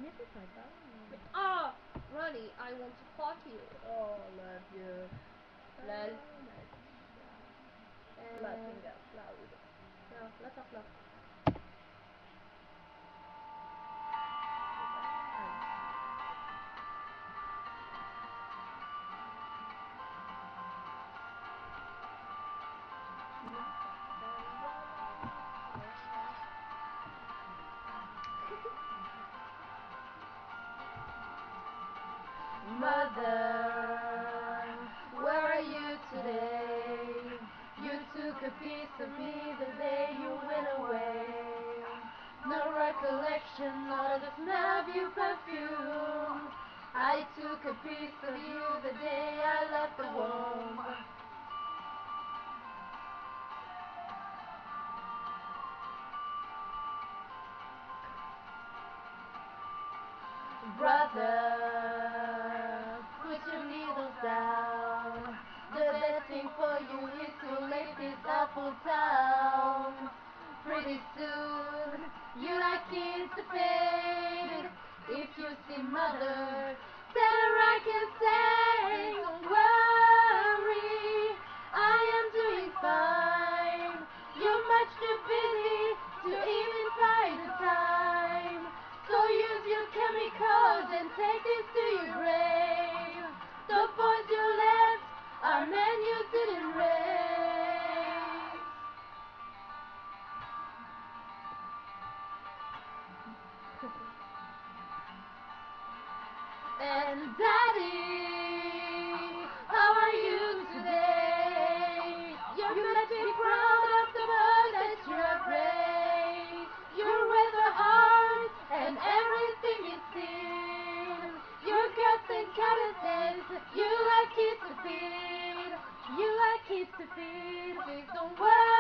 Ah, Ronnie, I want to fuck you. Oh, love you. Lol. Laughing Uh, out loud. no, lots of love. Mother, where are you today? You took a piece of me the day you went away. No recollection, not the smell of your perfume. I took a piece of you the day I left the womb. Brother, put your needles down. The best thing for you is to leave this awful town. Pretty soon, you like it to fade. If you see mother, tell her I can say, don't worry, I am doing fine. You're much too busy to even find the time. So use your chemicals and take this to your grave. The boys you left are men you didn't raise. And Daddy, how are you today? You must be proud of the boy that you have raised. You're with a heart and everything is seen. Your guts and calluses, you like kids to feed. You like kids to feed. Please don't worry.